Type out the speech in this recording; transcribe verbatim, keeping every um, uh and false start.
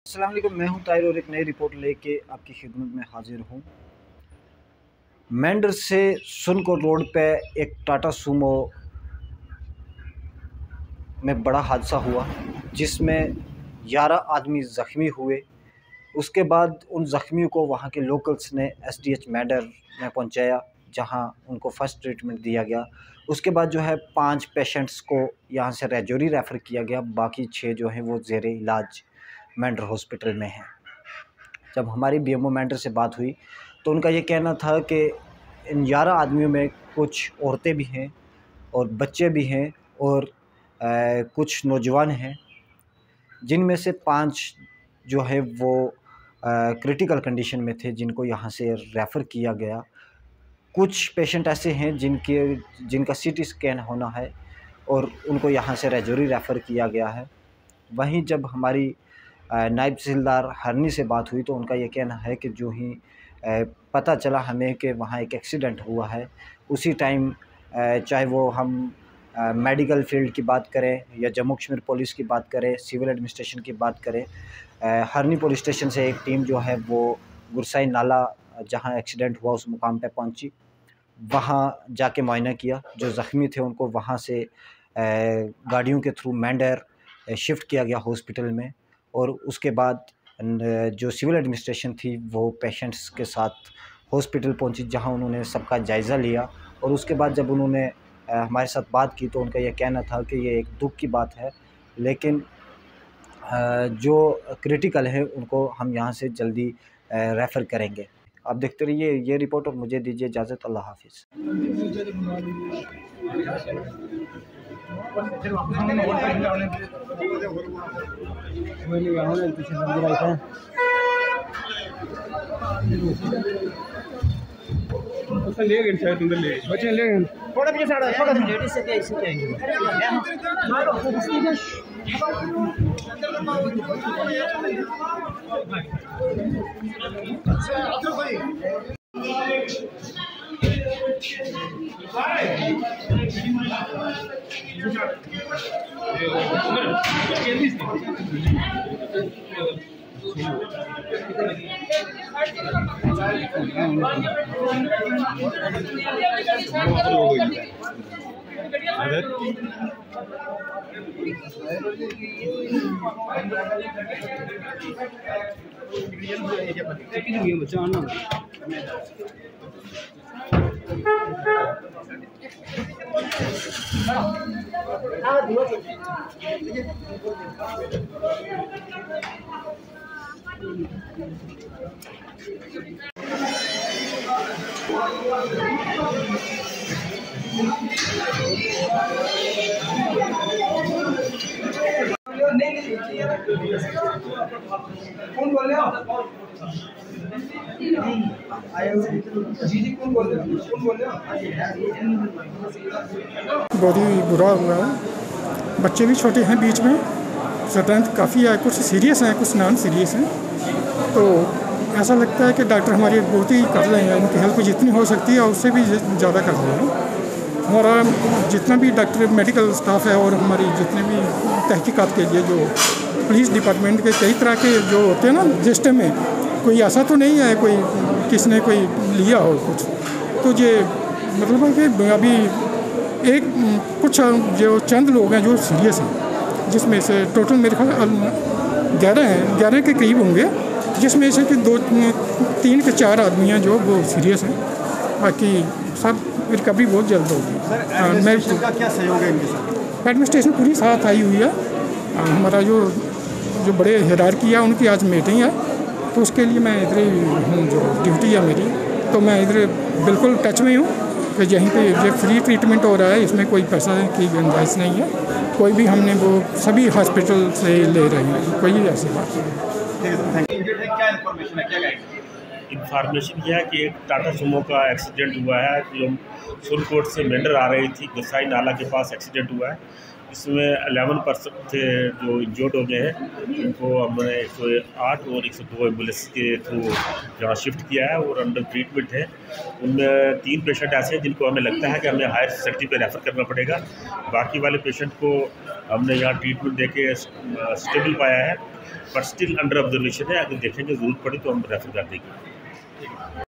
अस्सलाम वालेकुम, मैं हूं ताहिर और एक नई रिपोर्ट लेके आपकी खिदमत में हाजिर हूं। मेंढर से सुनकोट रोड पे एक टाटा सूमो में बड़ा हादसा हुआ जिसमें ग्यारह आदमी ज़ख्मी हुए। उसके बाद उन ज़ख्मियों को वहां के लोकल्स ने एसडीएच मेंढर में पहुंचाया, जहां उनको फ़र्स्ट ट्रीटमेंट दिया गया। उसके बाद जो है पाँच पेशेंट्स को यहां से राजौरी रेफ़र किया गया, बाकी छः जो हैं वो ज़ेरे इलाज मेंढर हॉस्पिटल में हैं। जब हमारी बीएमओ मेंढर से बात हुई तो उनका ये कहना था कि इन ग्यारह आदमियों में कुछ औरतें भी हैं और बच्चे भी हैं और आ, कुछ नौजवान हैं, जिनमें से पाँच जो है वो क्रिटिकल कंडीशन में थे, जिनको यहाँ से रेफ़र किया गया। कुछ पेशेंट ऐसे हैं जिनके जिनका सीटी स्कैन होना है और उनको यहाँ से राजौरी रेफ़र किया गया है। वहीं जब हमारी नायब तहसीलदार हरनी से बात हुई तो उनका ये कहना है कि जो ही पता चला हमें कि वहाँ एक एक्सीडेंट हुआ है, उसी टाइम चाहे वो हम मेडिकल फील्ड की बात करें या जम्मू कश्मीर पुलिस की बात करें, सिविल एडमिनिस्ट्रेशन की बात करें, हरनी पुलिस स्टेशन से एक टीम जो है वो गुरसाई नाला जहाँ एक्सीडेंट हुआ उस मुकाम पे पहुँची। वहाँ जाके मुआयना किया। जो ज़ख्मी थे उनको वहाँ से गाड़ियों के थ्रू मेंढर शिफ्ट किया गया हॉस्पिटल में, और उसके बाद जो सिविल एडमिनिस्ट्रेशन थी वो पेशेंट्स के साथ हॉस्पिटल पहुंची, जहां उन्होंने सबका जायज़ा लिया। और उसके बाद जब उन्होंने हमारे साथ बात की तो उनका यह कहना था कि ये एक दुख की बात है, लेकिन जो क्रिटिकल है उनको हम यहां से जल्दी रेफ़र करेंगे। आप देखते रहिए ये रिपोर्ट और मुझे दीजिए इजाज़त। अल्लाह हाफिज़। ले गए शायद अंदर ले बच्चे ले गए थोड़ा पीछे साइड थोड़ा लेडीज से क्या इससे जाएंगे अच्छा अच्छा भाई कौन बोल रहे हो? जी जी कौन बोल रहे हो? कौन बोल रहे हो? बहुत ही बुरा हुआ है। बच्चे भी छोटे हैं, बीच में स्ट्रेंथ काफ़ी है, कुछ सीरियस हैं कुछ नॉन सीरियस हैं। तो ऐसा लगता है कि डॉक्टर हमारी बहुत ही कर रहे हैं, उनकी हेल्प जितनी हो सकती है उससे भी ज़्यादा कर रहे हैं। हमारा जितना भी डॉक्टर मेडिकल स्टाफ है और हमारी जितने भी तहकीकात के लिए जो पुलिस डिपार्टमेंट के कई तरह के जो होते हैं ना सिस्टम में, कोई ऐसा तो नहीं है कोई किसने कोई लिया हो कुछ, तो ये मतलब है कि अभी एक कुछ जो चंद लोग हैं जो सीरियस हैं, जिसमें से टोटल मेरे ख्याल ग्यारह हैं, ग्यारह के करीब होंगे, जिसमें से कि दो तीन के चार आदमी हैं जो वो सीरियस हैं, बाकी सब रिकवरी बहुत जल्द होगी। एडमिनिस्ट्रेशन का क्या सहयोग है इनके साथ? एडमिनिस्ट्रेशन पूरी साथ आई हुई है। हमारा जो जो बड़े हिरारकी है उनकी आज मीटिंग है, तो उसके लिए मैं इधर ही हूँ, जो ड्यूटी है मेरी, तो मैं इधर बिल्कुल टच में हूँ कि यहीं पे जो फ्री ट्रीटमेंट हो रहा है, इसमें कोई पैसा की गुंजाइश नहीं है, कोई भी हमने वो सभी हॉस्पिटल से ले रहे हैं, कोई ऐसी बात नहीं। इंफॉर्मेशन यह है कि एक टाटा सूमो का एक्सीडेंट हुआ है, जो सुरकोट से मेंढर आ रही थी, गुरसाई नाला के पास एक्सीडेंट हुआ है। इसमें अलेवन पर्सन थे जो इंजर्ड हो गए हैं, उनको हमने एक सौ आठ और एक सौ दो एम्बुलेंस के थ्रू जहाँ शिफ्ट किया है और अंडर ट्रीटमेंट है। उनमें तीन पेशेंट ऐसे हैं जिनको हमें लगता है कि हमें हायर फैसिलिटी पे रेफ़र करना पड़ेगा। बाकी वाले पेशेंट को हमने यहाँ ट्रीटमेंट देके स्टेबल पाया है, बट स्टिल अंडर ऑब्जर्वेशन है। अगर देखेंगे ज़रूरत पड़ी तो हम रेफ़र कर देंगे।